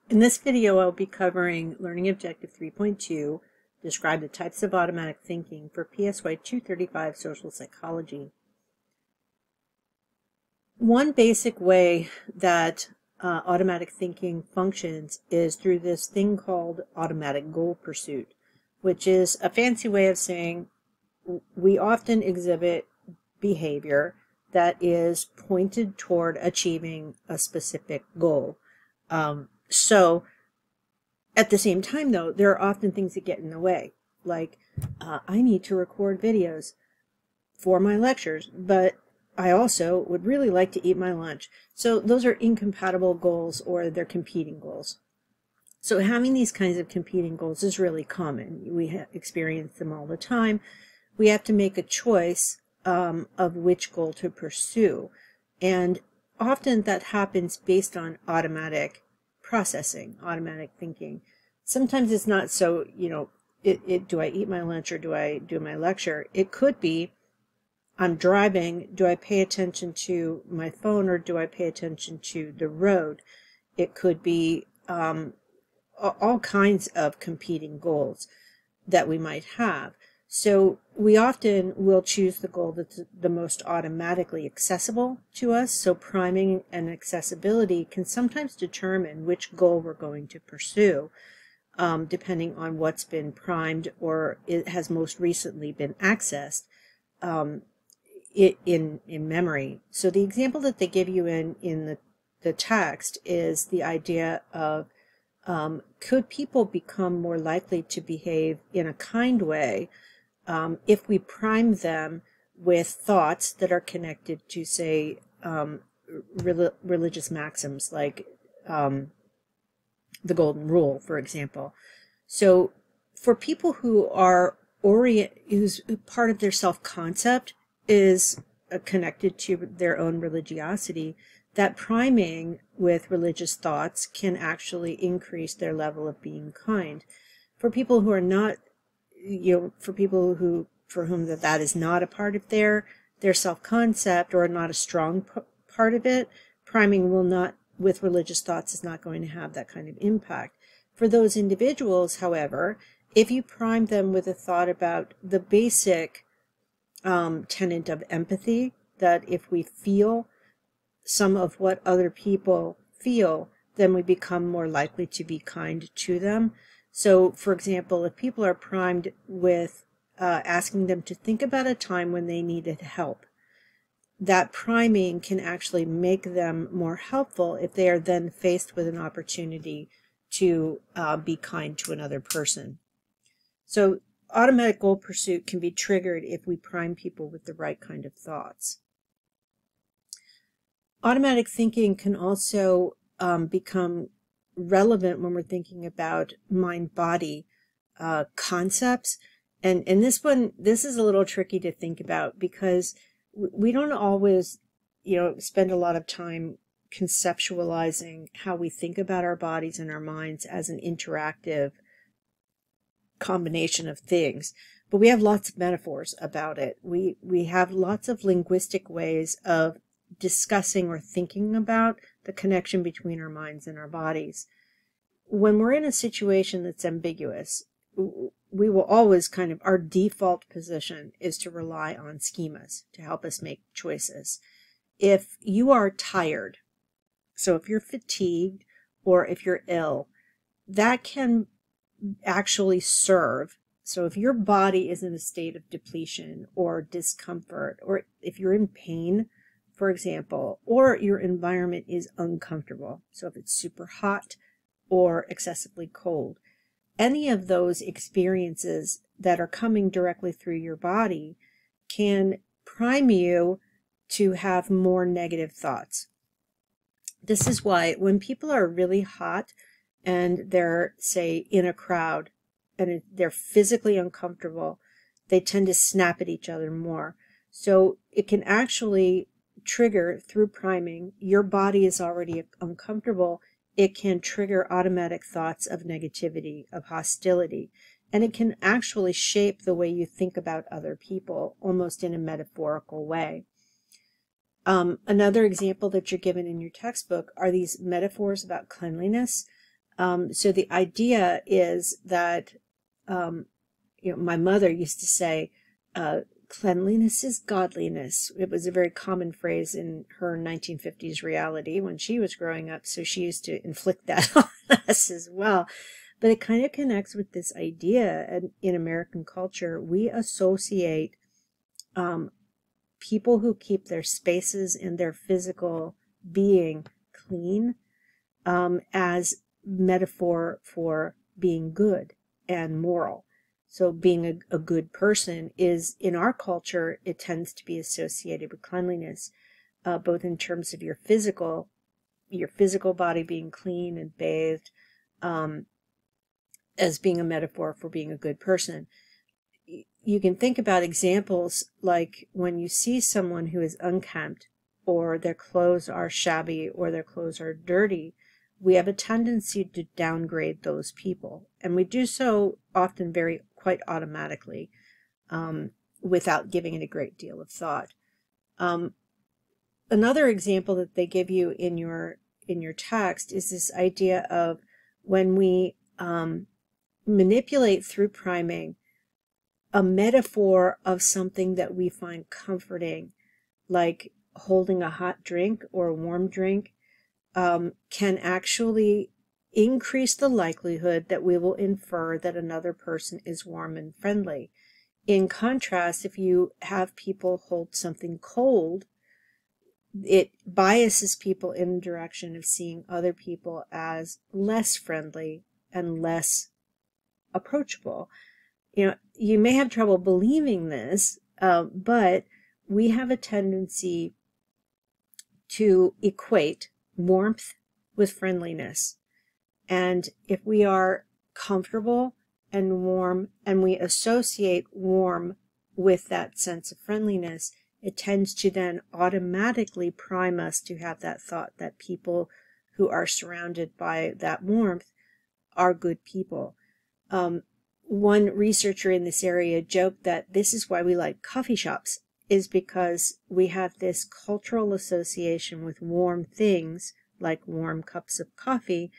In this video, I'll be covering Learning Objective 3.2, describe the types of automatic thinking for PSY 235 Social Psychology. One basic way that automatic thinking functions is through this thing called automatic goal pursuit, which is a fancy way of saying we often exhibit behavior that is pointed toward achieving a specific goal. So at the same time, though, there are often things that get in the way, like I need to record videos for my lectures, but I also would really like to eat my lunch. So those are incompatible goals, or they're competing goals. So having these kinds of competing goals is really common. We experience them all the time. We have to make a choice of which goal to pursue. And often that happens based on automatic processing, automatic thinking. Sometimes it's not so, do I eat my lunch or do I do my lecture? It could be, I'm driving, do I pay attention to my phone or do I pay attention to the road? It could be all kinds of competing goals that we might have. So we often will choose the goal that's the most automatically accessible to us. So priming and accessibility can sometimes determine which goal we're going to pursue, depending on what's been primed or it has most recently been accessed in memory. So the example that they give you in the text is the idea of could people become more likely to behave in a kind way if we prime them with thoughts that are connected to, say, religious maxims like the Golden Rule, for example. So for people who are whose part of their self-concept is connected to their own religiosity, that priming with religious thoughts can actually increase their level of being kind. For people who are not, for people for whom that is not a part of their self-concept or not a strong part of it, priming with religious thoughts is not going to have that kind of impact. For those individuals, however, if you prime them with a thought about the basic tenet of empathy, that if we feel some of what other people feel, then we become more likely to be kind to them. So, for example, if people are primed with asking them to think about a time when they needed help, that priming can actually make them more helpful if they are then faced with an opportunity to be kind to another person. So automatic goal pursuit can be triggered if we prime people with the right kind of thoughts. Automatic thinking can also become relevant when we're thinking about mind-body concepts. And this is a little tricky to think about because we don't always, spend a lot of time conceptualizing how we think about our bodies and our minds as an interactive combination of things. But we have lots of metaphors about it. We have lots of linguistic ways of discussing or thinking about the connection between our minds and our bodies. When we're in a situation that's ambiguous, we will always our default position is to rely on schemas to help us make choices. If you are tired, so if you're fatigued or if you're ill, that can actually serve. So if your body is in a state of depletion or discomfort, or if you're in pain, for example, or your environment is uncomfortable, so if it's super hot or excessively cold, any of those experiences that are coming directly through your body can prime you to have more negative thoughts. This is why when people are really hot and they're, say, in a crowd and they're physically uncomfortable, they tend to snap at each other more. So it can actually trigger through priming. Your body is already uncomfortable. It can trigger automatic thoughts of negativity, of hostility, and it can actually shape the way you think about other people, almost in a metaphorical way. Another example that you're given in your textbook are these metaphors about cleanliness. So the idea is that, my mother used to say, cleanliness is godliness. It was a very common phrase in her 1950s reality when she was growing up, so she used to inflict that on us as well. But it kind of connects with this idea, and in American culture, we associate people who keep their spaces and their physical being clean as metaphor for being good and moral. So being a good person is, in our culture, it tends to be associated with cleanliness, both in terms of your physical body being clean and bathed, as being a metaphor for being a good person. You can think about examples like when you see someone who is unkempt, or their clothes are shabby, or their clothes are dirty. We have a tendency to downgrade those people, and we do so often quite automatically, without giving it a great deal of thought. Another example that they give you in your text is this idea of when we manipulate through priming a metaphor of something that we find comforting, like holding a hot drink or a warm drink, can actually increase the likelihood that we will infer that another person is warm and friendly. In contrast, if you have people hold something cold, it biases people in the direction of seeing other people as less friendly and less approachable. You may have trouble believing this, but we have a tendency to equate warmth with friendliness. And if we are comfortable and warm, and we associate warm with that sense of friendliness, it tends to then automatically prime us to have that thought that people who are surrounded by that warmth are good people. One researcher in this area joked that this is why we like coffee shops, is because we have this cultural association with warm things, like warm cups of coffee,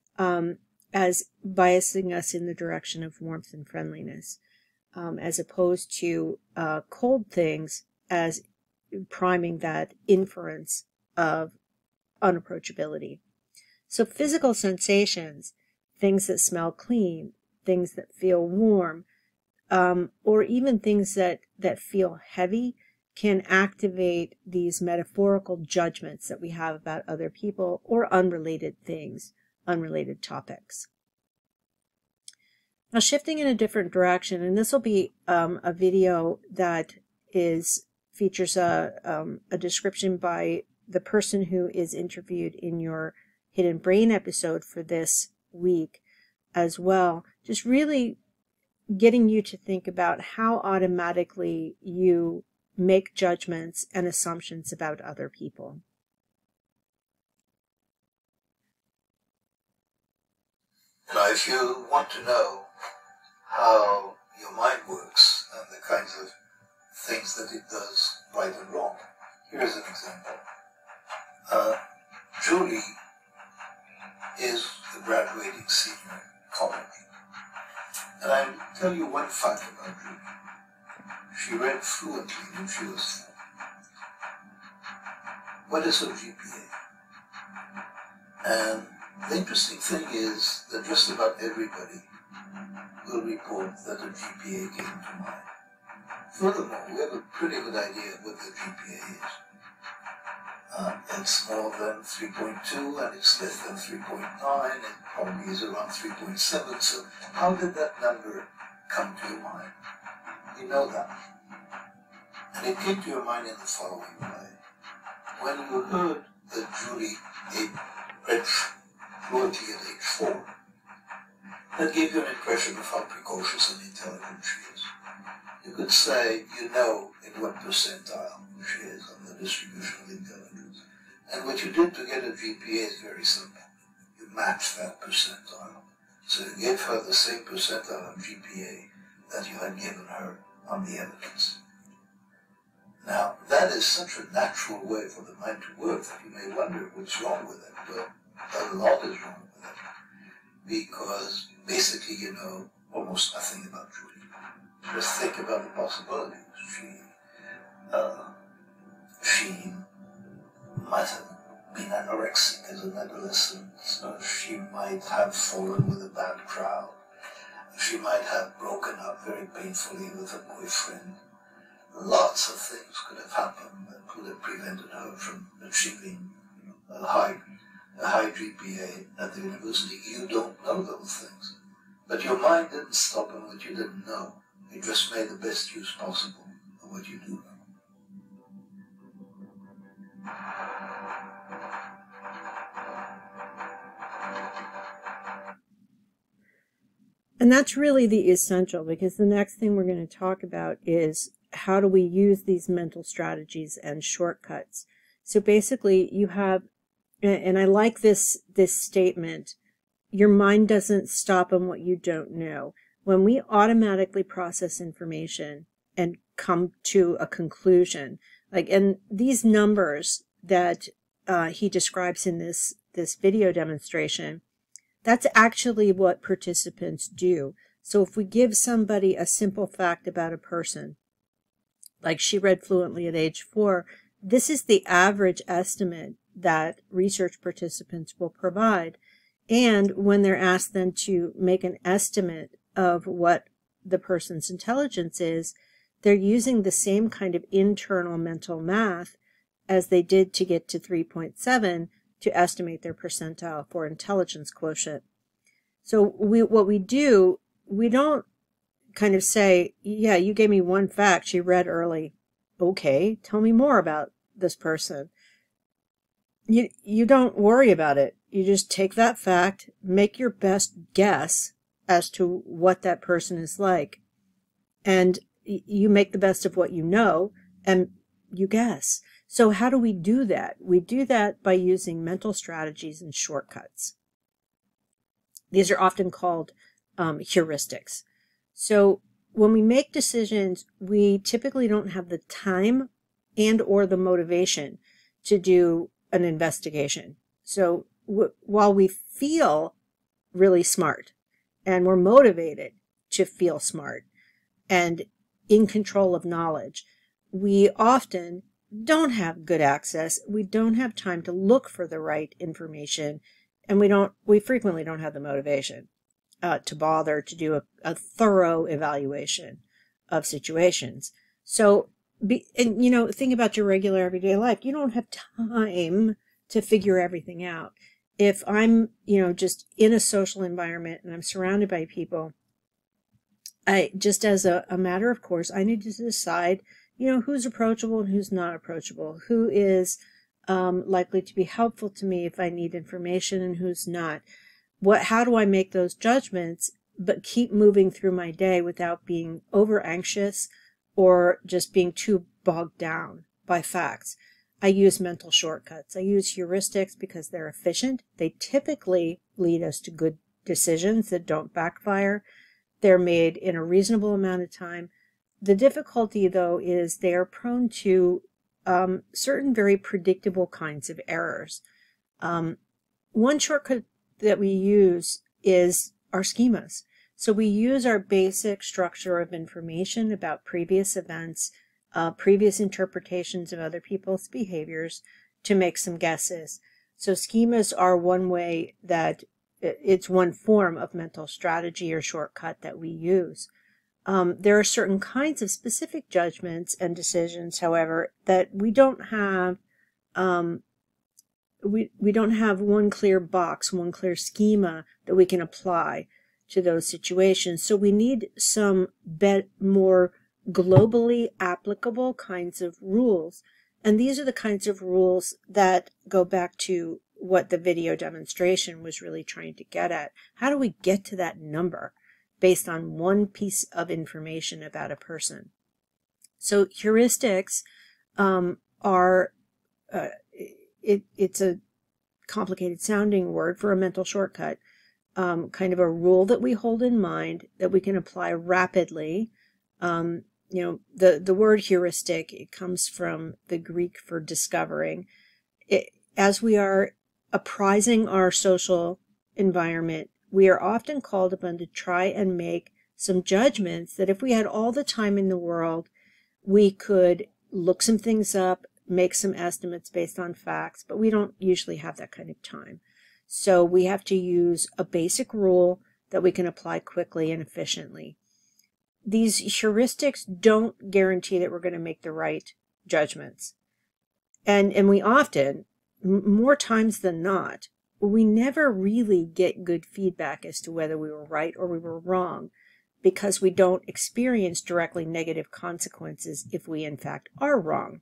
as biasing us in the direction of warmth and friendliness, as opposed to cold things as priming that inference of unapproachability. So physical sensations, things that smell clean, things that feel warm, or even things that feel heavy, can activate these metaphorical judgments that we have about other people or unrelated things, unrelated topics. Now, shifting in a different direction, and this will be a video that features a description by the person who is interviewed in your Hidden Brain episode for this week as well. Just really getting you to think about how automatically you make judgments and assumptions about other people. Now, if you want to know how your mind works and the kinds of things that it does right and wrong, here's an example. Julie is a graduating senior in college. And I'll tell you one fact about Julie. She read fluently when she was 4. What is her GPA? And the interesting thing is that just about everybody will report that her GPA came to mind. Furthermore, we have a pretty good idea what the GPA is. It's more than 3.2 and it's less than 3.9. It probably is around 3.7. So how did that number come to your mind? You know that. And it came to your mind in the following way. When you heard that Julie read fluently at age 4, that gave you an impression of how precocious and intelligent she is. You could say, you know in what percentile she is on the distribution of intelligence. And what you did to get a GPA is very simple. You matched that percentile. So you gave her the same percentile of GPA that you had given her on the evidence. Now, that is such a natural way for the mind to work that you may wonder what's wrong with it. Well, a lot is wrong with it. because basically you know almost nothing about Julie. Just think about the possibilities. She might have been anorexic as an adolescent. She might have fallen with a bad crowd. She might have broken up very painfully with a boyfriend. Lots of things could have happened that could have prevented her from achieving a high GPA at the university. You don't know those things. But your mind didn't stop on what you didn't know. It just made the best use possible of what you do know. And that's really the essential, because the next thing we're going to talk about is how do we use these mental strategies and shortcuts. So basically you have, and I like this statement, your mind doesn't stop on what you don't know. When we automatically process information and come to a conclusion, and these numbers that he describes in this video demonstration, that's actually what participants do. So if we give somebody a simple fact about a person, like she read fluently at age 4, this is the average estimate that research participants will provide. And when they're asked then to make an estimate of what the person's intelligence is, they're using the same kind of internal mental math as they did to get to 3.7 to estimate their percentile for intelligence quotient. So what we do, we don't kind of say, yeah, you gave me one fact, she read early. Okay, tell me more about this person. You don't worry about it. You just take that fact, make your best guess as to what that person is like. And you make the best of what you know, and you guess. So how do we do that? We do that by using mental strategies and shortcuts. These are often called heuristics. So when we make decisions, we typically don't have the time and or the motivation to do an investigation. So while we feel really smart and we're motivated to feel smart and in control of knowledge, we often don't have good access. We don't have time to look for the right information, and we frequently don't have the motivation to bother to do a thorough evaluation of situations. So, think about your regular everyday life. You don't have time to figure everything out. If I'm, just in a social environment and I'm surrounded by people, I just as a matter of course, I need to decide, who's approachable and who's not approachable, who is likely to be helpful to me if I need information and who's not. How do I make those judgments, but keep moving through my day without being over anxious or just being too bogged down by facts? I use mental shortcuts. I use heuristics because they're efficient. They typically lead us to good decisions that don't backfire. They're made in a reasonable amount of time. The difficulty, though, is they are prone to certain very predictable kinds of errors. One shortcut that we use is our schemas. So we use our basic structure of information about previous events, previous interpretations of other people's behaviors to make some guesses. So schemas are one way that it's one form of mental strategy or shortcut that we use. There are certain kinds of specific judgments and decisions, however, that we don't have. We don't have one clear box, one clear schema that we can apply to those situations. So we need some more globally applicable kinds of rules. And these are the kinds of rules that go back to what the video demonstration was really trying to get at. How do we get to that number based on one piece of information about a person? So heuristics are, it's a complicated sounding word for a mental shortcut, kind of a rule that we hold in mind that we can apply rapidly. The word heuristic, it comes from the Greek for discovering. As we are apprising our social environment we are often called upon to try and make some judgments that if we had all the time in the world, we could look some things up, make some estimates based on facts, but we don't usually have that kind of time. So we have to use a basic rule that we can apply quickly and efficiently. These heuristics don't guarantee that we're going to make the right judgments. And we often, more times than not, we never really get good feedback as to whether we were right or we were wrong, because we don't experience directly negative consequences if we in fact are wrong.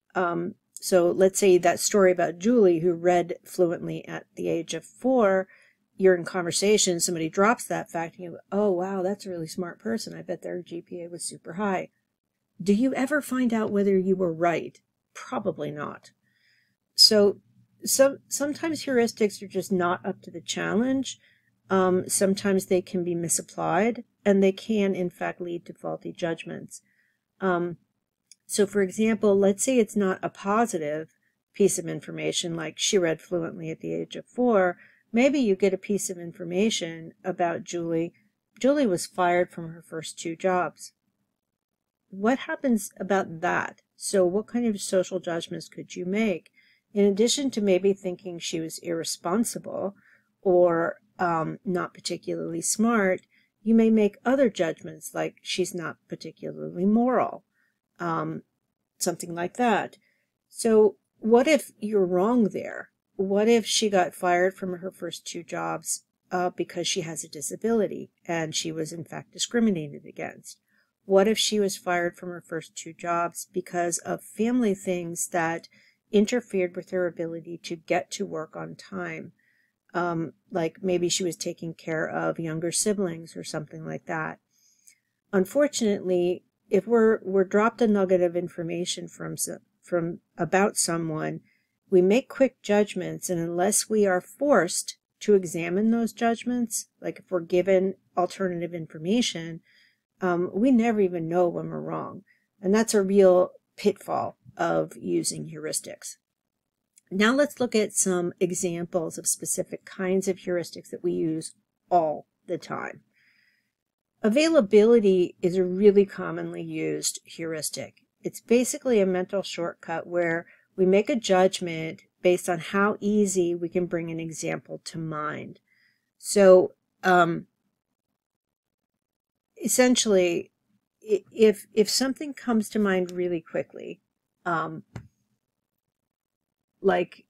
So let's say that story about Julie, who read fluently at the age of 4, you're in conversation, somebody drops that fact, and you go, oh wow, that's a really smart person. I bet their GPA was super high. Do you ever find out whether you were right? Probably not. So sometimes heuristics are just not up to the challenge. Sometimes they can be misapplied, and they can, in fact, lead to faulty judgments. So, for example, let's say it's not a positive piece of information, like she read fluently at the age of 4. Maybe you get a piece of information about Julie. Julie was fired from her first 2 jobs. What happens about that? So what kind of social judgments could you make? In addition to maybe thinking she was irresponsible or not particularly smart, you may make other judgments like she's not particularly moral, something like that. So what if you're wrong there? What if she got fired from her first 2 jobs because she has a disability and she was in fact discriminated against? What if she was fired from her first 2 jobs because of family things that interfered with her ability to get to work on time? Like maybe she was taking care of younger siblings or something like that. Unfortunately, if we're dropped a nugget of information from about someone, we make quick judgments, and unless we are forced to examine those judgments, like if we're given alternative information, we never even know when we're wrong. And that's a real pitfall of using heuristics. Now let's look at some examples of specific kinds of heuristics that we use all the time. Availability is a really commonly used heuristic. It's basically a mental shortcut where we make a judgment based on how easy we can bring an example to mind. So essentially, if something comes to mind really quickly, like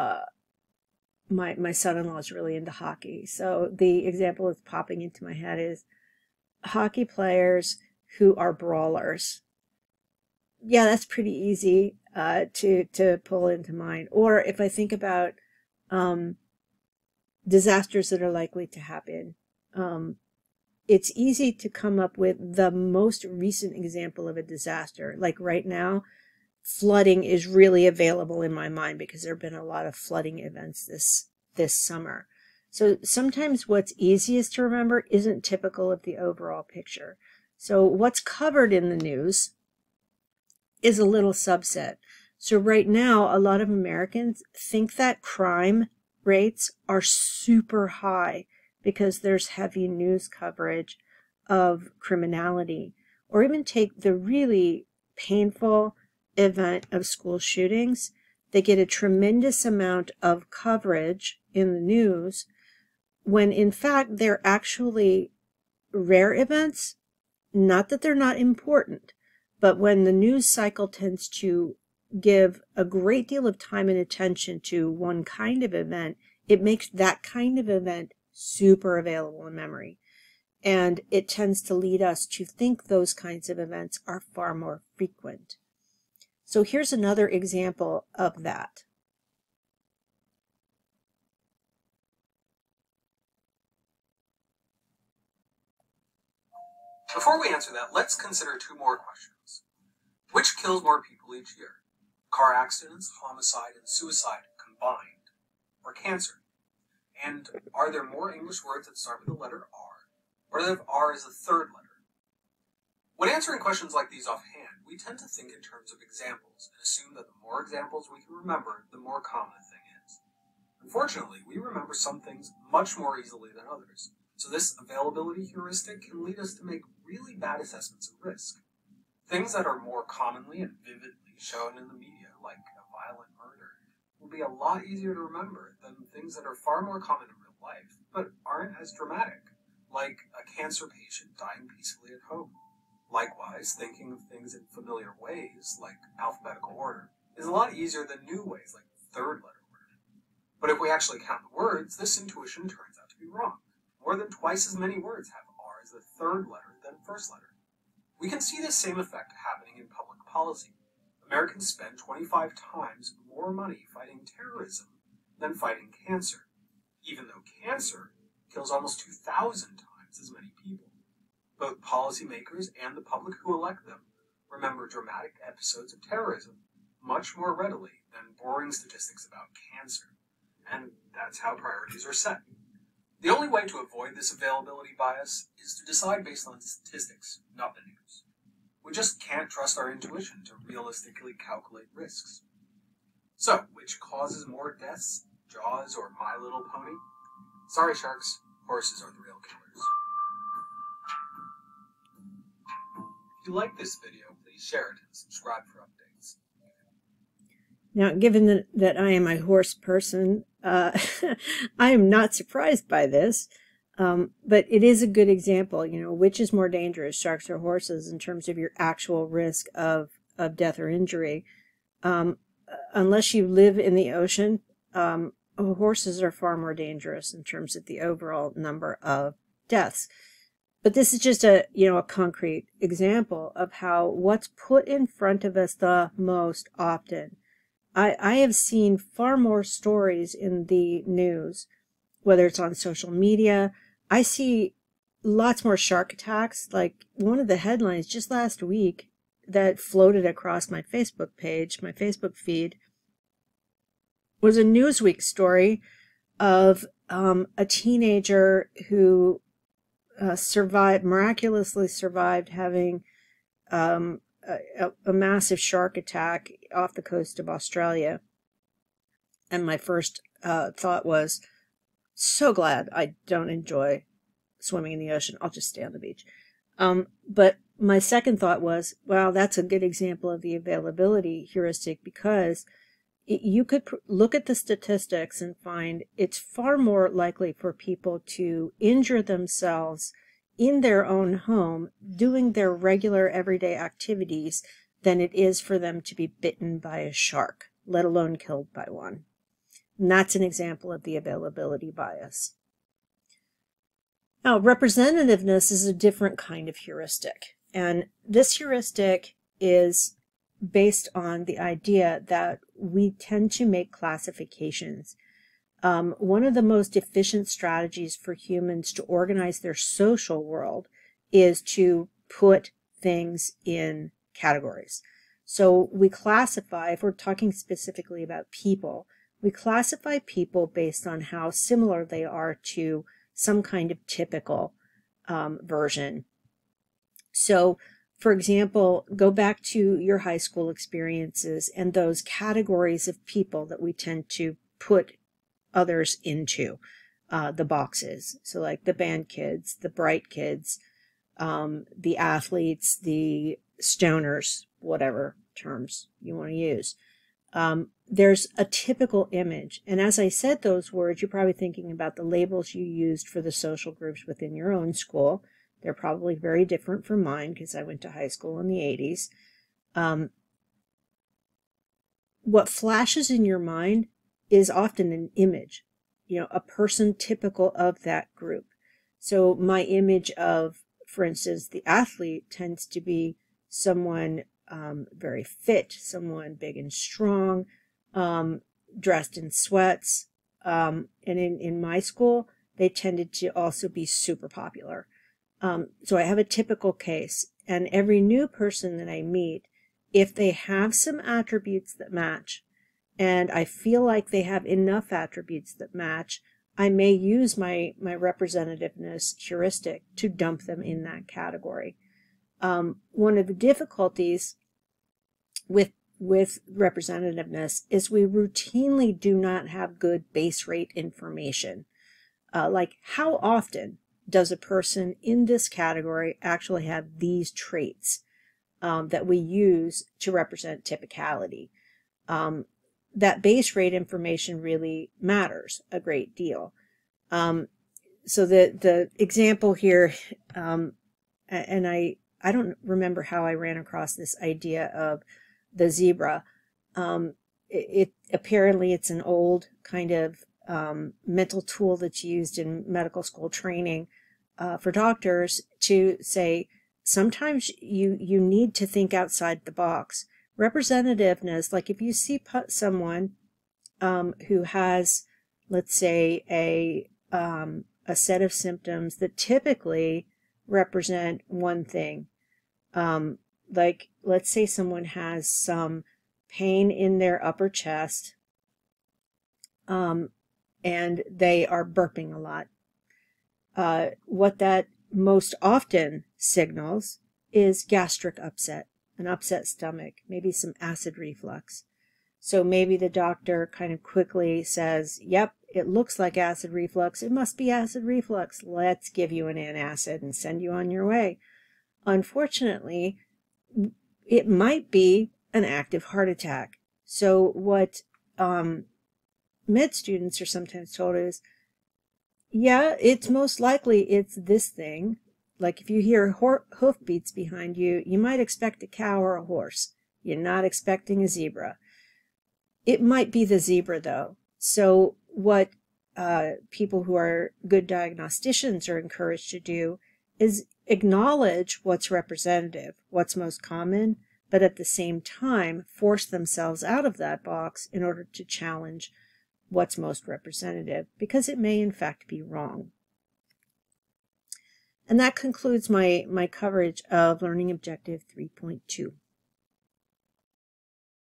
my son-in-law is really into hockey, so the example that's popping into my head is hockey players who are brawlers. Yeah, that's pretty easy to pull into mind. Or if I think about disasters that are likely to happen, it's easy to come up with the most recent example of a disaster. Like right now, flooding is really available in my mind because there have been a lot of flooding events this summer. So sometimes what's easiest to remember isn't typical of the overall picture. So what's covered in the news is a little subset. So right now, a lot of Americans think that crime rates are super high because there's heavy news coverage of criminality. Or even take the really painful event of school shootings. They get a tremendous amount of coverage in the news when in fact they're actually rare events. Not that they're not important, but when the news cycle tends to give a great deal of time and attention to one kind of event, it makes that kind of event super available in memory. And it tends to lead us to think those kinds of events are far more frequent. So here's another example of that. Before we answer that, let's consider 2 more questions. Which kills more people each year? Car accidents, homicide, and suicide combined, or cancer? And are there more English words that start with the letter R, or if R is the 3rd letter? When answering questions like these offhand, we tend to think in terms of examples and assume that the more examples we can remember, the more common a thing is. Unfortunately, we remember some things much more easily than others, so this availability heuristic can lead us to make really bad assessments of risk. Things that are more commonly and vividly shown in the media, like a violent murder, will be a lot easier to remember than things that are far more common in real life, but aren't as dramatic, like a cancer patient dying peacefully at home. Likewise, thinking of things in familiar ways, like alphabetical order, is a lot easier than new ways, like third letter order. But if we actually count the words, this intuition turns out to be wrong. More than twice as many words have R as the third letter than first letter. We can see this same effect happening in public policy. Americans spend 25 times more money fighting terrorism than fighting cancer, even though cancer kills almost 2,000 times as many people. Both policymakers and the public who elect them remember dramatic episodes of terrorism much more readily than boring statistics about cancer, and that's how priorities are set. The only way to avoid this availability bias is to decide based on statistics, not the news. We just can't trust our intuition to realistically calculate risks. So, which causes more deaths, Jaws or My Little Pony? Sorry, sharks, horses are the real killers. If you like this video, please share it and subscribe for updates. Now, given that I am a horse person, I am not surprised by this, but it is a good example. Which is more dangerous, sharks or horses, in terms of your actual risk of death or injury. Unless you live in the ocean, horses are far more dangerous in terms of the overall number of deaths. But this is just a concrete example of how what's put in front of us the most often. I have seen far more stories in the news, whether it's on social media. I see lots more shark attacks. Like one of the headlines just last week that floated across my Facebook page, my Facebook feed, was a Newsweek story of a teenager who miraculously survived having a massive shark attack off the coast of Australia. And my first thought was, so glad I don't enjoy swimming in the ocean. I'll just stay on the beach. But my second thought was, wow, that's a good example of the availability heuristic, because you could look at the statistics and find it's far more likely for people to injure themselves in their own home doing their regular everyday activities than it is for them to be bitten by a shark, let alone killed by one. And that's an example of the availability bias. Now, representativeness is a different kind of heuristic. And this heuristic is based on the idea that we tend to make classifications. One of the most efficient strategies for humans to organize their social world is to put things in categories. So we classify, if we're talking specifically about people, we classify people based on how similar they are to some kind of typical version. So, for example, go back to your high school experiences and those categories of people that we tend to put others into, the boxes. So like the band kids, the bright kids, the athletes, the stoners, whatever terms you want to use. There's a typical image. And as I said those words, you're probably thinking about the labels you used for the social groups within your own school. They're probably very different from mine because I went to high school in the 80s. What flashes in your mind is often an image, a person typical of that group. So my image of, for instance, the athlete tends to be someone very fit, someone big and strong, dressed in sweats. And in my school, they tended to also be super popular. So I have a typical case, and every new person that I meet, if they have some attributes that match, and I feel like they have enough attributes that match, I may use my representativeness heuristic to dump them in that category. One of the difficulties with with representativeness is we routinely do not have good base rate information. Like how often does a person in this category actually have these traits that we use to represent typicality? That base rate information really matters a great deal. So the example here, and I don't remember how I ran across this idea of the zebra. Apparently it's an old kind of mental tool that's used in medical school training for doctors to say sometimes you need to think outside the box. Representativeness, like if you see someone who has, let's say, a set of symptoms that typically represent one thing, like let's say someone has some pain in their upper chest, and they are burping a lot. What that most often signals is gastric upset, an upset stomach, maybe some acid reflux. So maybe the doctor kind of quickly says, yep, it looks like acid reflux. It must be acid reflux. Let's give you an antacid and send you on your way. Unfortunately, it might be an active heart attack. So what med students are sometimes told is, yeah, it's most likely it's this thing. Like if you hear hoofbeats behind you, you might expect a cow or a horse. You're not expecting a zebra. It might be the zebra, though. So what people who are good diagnosticians are encouraged to do is acknowledge what's representative, what's most common, but at the same time force themselves out of that box in order to challenge what's most representative, because it may in fact be wrong. And that concludes my coverage of Learning Objective 3.2.